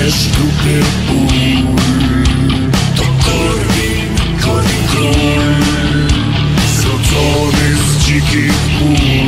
czujesz dupy ból. To Korwin Król, zrodzony z dzikich pól.